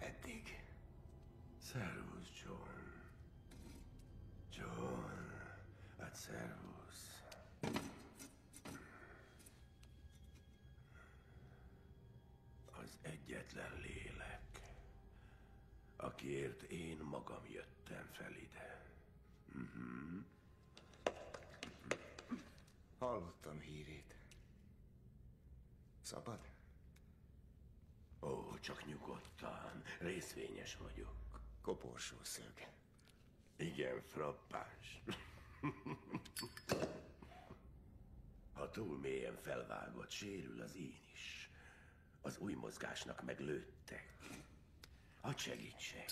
eddig. Szervusz, John. John, hát szervusz. Az egyetlen lélek, akiért én magam jöttem fel ide. Hallottam hírét. Szabad? Ó, csak nyugodtan. Részvényes vagyok. Koporsó szög. Igen, frappáns. Ha túl mélyen felvágott, sérül az én is. Az új mozgásnak meg lőttek. Hadd segítsek.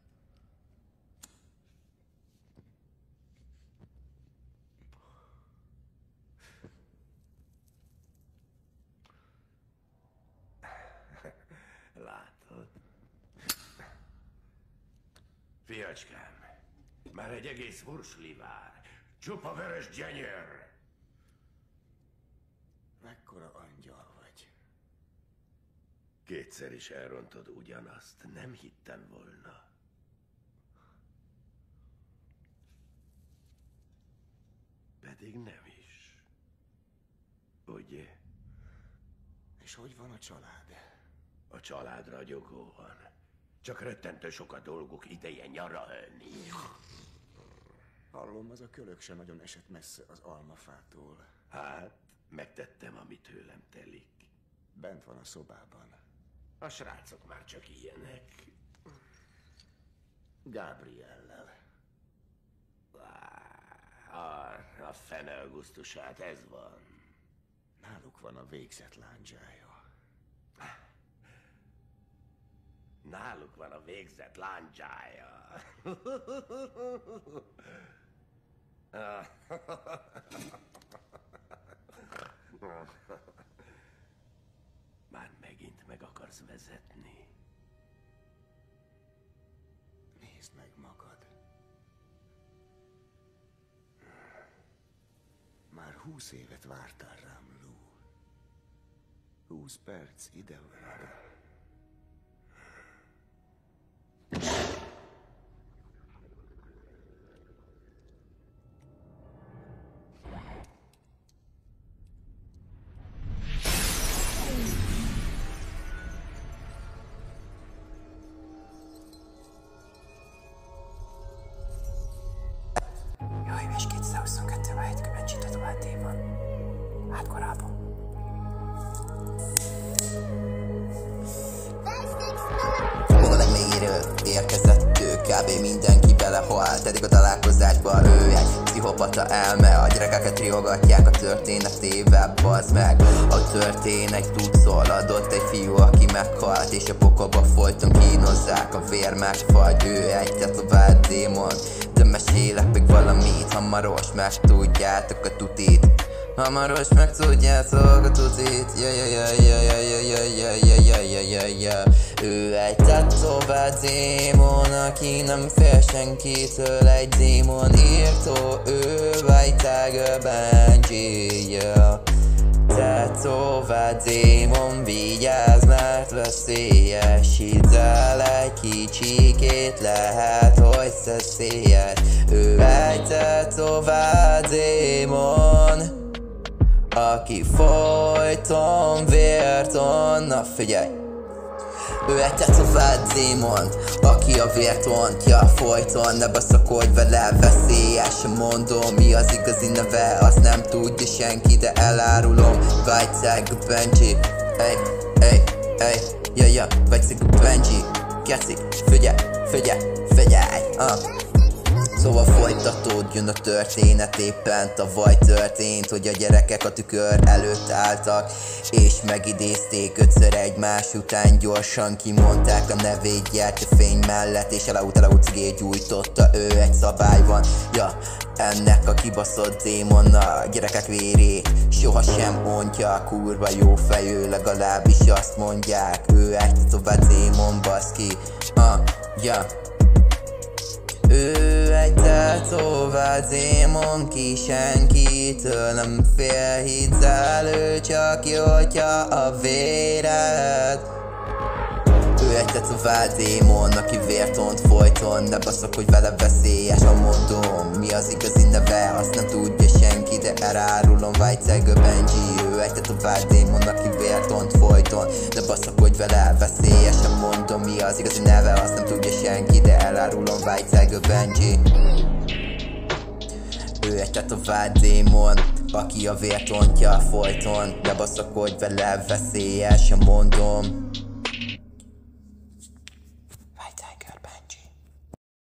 Látod? Fiacskám, már egy egész fursli vár. Csupa vörös gyenyőr. Mekkora angyal vagy. Kétszer is elrontod ugyanazt. Nem hittem volna. Pedig nem is. Ugye? És hogy van a család? A család ragyogó van. Csak rettentő sok a dolguk ideje nyaralni. Hallom, az a kölök se nagyon esett messze az almafától. Hát, megtettem, amit tőlem telik. Bent van a szobában. A srácok már csak ilyenek. Gabriellel. A fene augusztusát, ez van. Náluk van a végzett lándzsája. Náluk van a végzett lándzsája. Már megint meg akarsz vezetni? Nézd meg magad. Már 20 évet vártál rám, Lou. 20 perc ide-oda. Jaj, és 222 vájt kövencsít a továbbdémon. Hát korábban. Hol a legmélyéről érkezett ő, kb. Mindenki belehalt. Eddig a találkozásban ő egy pszichopata elme. A gyerekeket riogatják a történetével, bazd meg. A történet tud szól, adott egy fiú, aki meghalt, és a pokolba folyton kínozzák, a vér megfagy. Ő egy tetovált démon, de mesélek még valamit, hamaros megtudjátok a tutit. Hamaros megtudjátok a tutit. Ő egy tetovált démon, aki nem fél senkitől. Egy démon írtó, ő vagy Tiger Benji. Tetovált démon, vigyázz, mert veszélyes. Hidd el egy kicsikét, lehet, hogy szeszélyes. Ő egy tetovált démon, aki folyton vérton. Na figyelj! Ő egy tetovált démon, aki a vért ontja folyton. Ne baszakodj vele, veszélyes, mondom. Mi az igazi neve, azt nem tudja senki, de elárulom. White Benji, White Benji, Geci, figyelj, Szóval folytatódjon a történet, éppen tavaly történt, hogy a gyerekek a tükör előtt álltak, és megidézték ötször egymás után, gyorsan kimondták a nevét gyertyafény mellett, és elaut cigét gyújtotta, ő egy szabály van, ennek a kibaszott démonnal a gyerekek vérét sohasem ontja, kurva jó fejű, legalábbis azt mondják, ő egy tetovált démon, baszki, Ő egy tetovált démon, ki senkitől nem fél, hidd el, ő csak jótja a véred. Ő Ő egy tetovált démon, aki vért ont folyton. Ne baszok, hogy vele veszélyes a mondom. Mi az igazi neve, azt nem tudja senki, de elárulom, Weizsäcker Benji. Ő egy tetovált démon, aki vért ont folyton. Ne baszok, hogy vele veszélyes a mondom. Mi az igazi neve, azt nem tudja senki, de elárulom, Weizsäcker Benji. Ő egy tetovált démon, aki a vért ontja folyton. Ne baszok, hogy vele veszélyes a mondom.